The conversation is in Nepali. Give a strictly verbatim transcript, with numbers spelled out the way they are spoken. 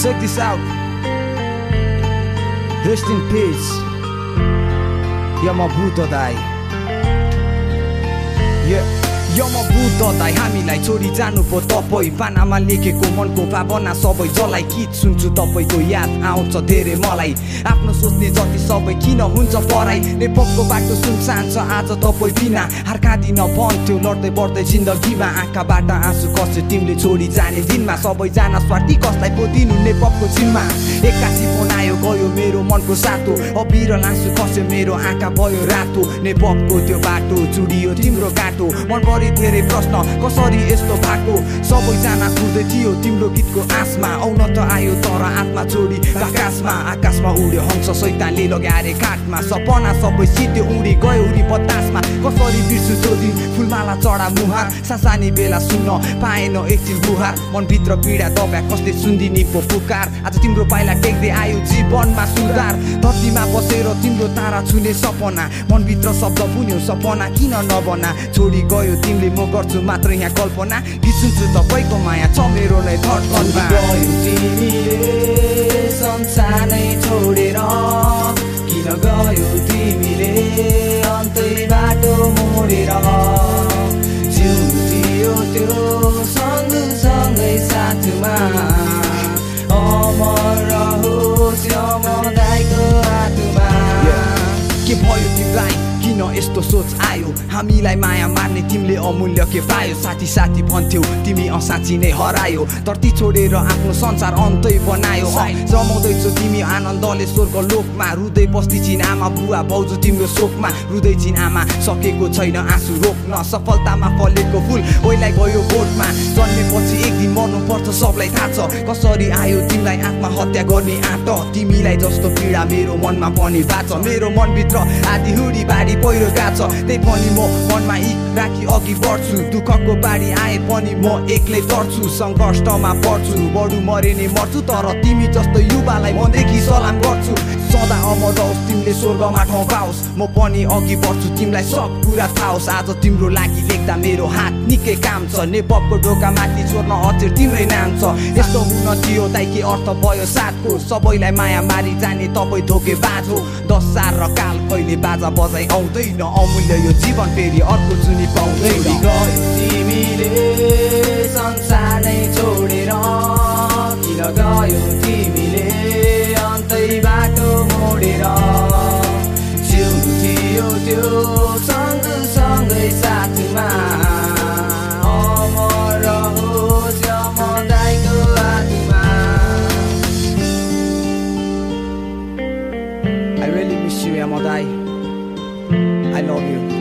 Check this out. Rest in peace, Yamabuto Dai. Yeah. यमभूत दाइ हामीलाई छोडी जानु पो तपाई पानामा लेखेको मनको भावना सबै जलाई गीत सुन्छु तपाईको याद आउँछ धेरै मलाई आफ्नो सोच्ने जति सबै किन हुन्छ पराई नेपको बाटो सुनसान छ आज तपाई बिना हर्कादिन भन्थ्यो लड्दै बढ्दै जिन्दगीमा आँखाबाट आँसु खस्यो तिमीले छोडी जाने दिनमा सबै जना स्वार्थी कसलाई पो दिनु नेपको जिम्मा एक्कासी फोन आयो गयो मेरो मनको सातो अबिरल आँसु खस्यो मेरो आँखा भयो रातो नेपको त्यो बाटो चुडियो तिम्रो गाटो मन धेरै प्रश्न कसरी यस्तो भएको सबैजना कुर्दै थियो तिम्रो गीतको आसमा आउन त आयो तर आत्मा छोडी आकाशमा आकाशमा उड्यो हंस शैतानले लगाए काठमा सपना सबै सिद्धो उडी गयो उडी बतासमा कसरी बिर्सु त्यो दिन फुलमाला चढा मुहार सासानी बेला सुन्न पाएन एकछिन बुहार मनभित्र पीडा दबा कसले सुन्दिनी पो पुकार आज तिम्रो पाइला टेक्दै आयो जीवनमा सुधार धरतीमा बसेर तिम्रो तारा छुने सपना मनभित्र शब्द बुन्यो सपना किन नबना छोडी गयो तिमीले म गर्छु मात्र यहाँ कल्पना गीत सुन्छु तपाईको माया छ मेरो नै धडकनमा गयो तिमीले संसार नै छोडेर किन गयो तिमीले अन्तै बाटो मोडेर जिउनु थियो त्यो सँगसँगै साथमा अमर रहोस् यमदाइको हातमा के भयो तिमीलाई किन यस्तो सोच आयो हामीलाई माया मार्ने तिमीले अमूल्य के पायो साथी साथी भन्थ्यौ तिमी असाँची नै हरायो धरती छोडेर आफ्नो संसार अन्तै बनायो रमाउँदैछौ तिमी आनन्दले स्वर्ग लोकमा रुँदै बस्दैछिन् आमा बुवा बाउजू तिम्रो शोकमा रुँदैछिन् आमा सकेको छैन आँसु रोक्न सफलतामा फलेको फुल ओइलाई गयो बोटमा जन्मेपछि एक दिन मर्नु पर्छ सबलाई थाहा छ कसरी आयो तिमीलाई आत्महत्या गर्ने आँट तिमीलाई जस्तो पीडा मेरो मनमा पनि बाँच मेरो मनभित्र आधी हुडी बाढी पहिरो गएको छ त्यही पनि म मनमा इक राखी अघि बढ्छु दुःखको बाढी आए पनि म एक्लै तर्छु सङ्कष्टमा पर्छु बढु मरे नै मर्छु तर तिमी जस्तो युवालाई मनदेखि सलाम गर्छु सदा अमर रहोस् तिमीले स्वर्गमा ठाउँ पाओस् म पनि अघि बढ्छु तिमीलाई सब कुरा थाहा होस् आज तिम्रो लागि लेख्दा मेरो हात निकै काम छ नेपको ढोका माथि छोड्न अचेर तिम्रै नाम छ यस्तो हुन थियो दाइ के अर्थ भयो साथको सबैलाई माया मारी जाने तपाईँ धोके बाजो दस साल र काल कहिले बाजा बजाइ आउँदैन अमूल्य यो जीवन फेरि अर्को जुनी पाउँदैन गयो तिमीले संसार नै छोडेर किन गयो तिमीले अन्तै बाटो मोडेर जिउनु थियो त्यो सँगसँगै साथमा अमर रहोस् यमदाइको हातमा I really miss you Yamadai I love you